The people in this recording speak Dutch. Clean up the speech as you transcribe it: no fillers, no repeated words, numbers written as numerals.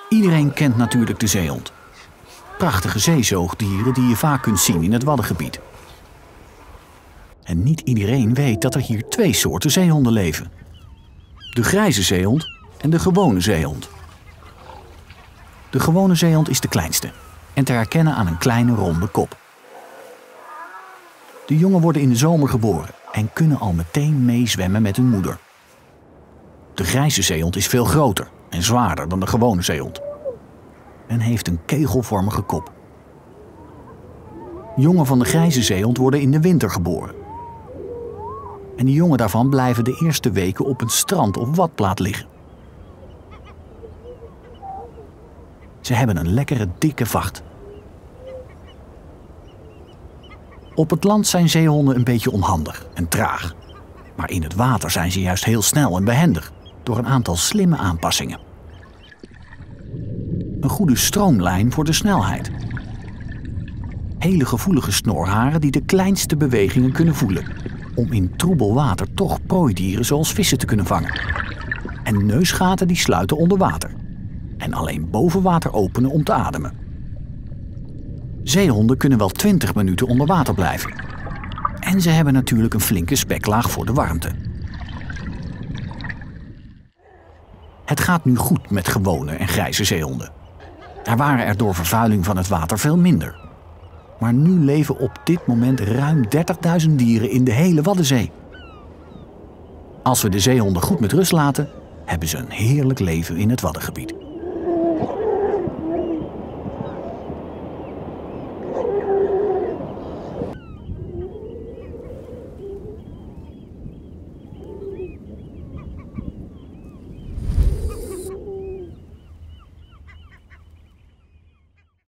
Iedereen kent natuurlijk de zeehond. Prachtige zeezoogdieren die je vaak kunt zien in het Waddengebied. En niet iedereen weet dat er hier 2 soorten zeehonden leven. De grijze zeehond en de gewone zeehond. De gewone zeehond is de kleinste en te herkennen aan een kleine ronde kop. De jongen worden in de zomer geboren en kunnen al meteen meezwemmen met hun moeder. De grijze zeehond is veel groter en zwaarder dan de gewone zeehond en heeft een kegelvormige kop. Jongen van de grijze zeehond worden in de winter geboren. En de jongen daarvan blijven de eerste weken op een strand of badplaat liggen. Ze hebben een lekkere dikke vacht. Op het land zijn zeehonden een beetje onhandig en traag. Maar in het water zijn ze juist heel snel en behendig door een aantal slimme aanpassingen. Een goede stroomlijn voor de snelheid. Hele gevoelige snorharen die de kleinste bewegingen kunnen voelen, om in troebel water toch prooidieren zoals vissen te kunnen vangen. En neusgaten die sluiten onder water en alleen boven water openen om te ademen. Zeehonden kunnen wel 20 minuten onder water blijven. En ze hebben natuurlijk een flinke speklaag voor de warmte. Het gaat nu goed met gewone en grijze zeehonden. Er waren er door vervuiling van het water veel minder. Maar nu leven op dit moment ruim 30.000 dieren in de hele Waddenzee. Als we de zeehonden goed met rust laten, hebben ze een heerlijk leven in het Waddengebied.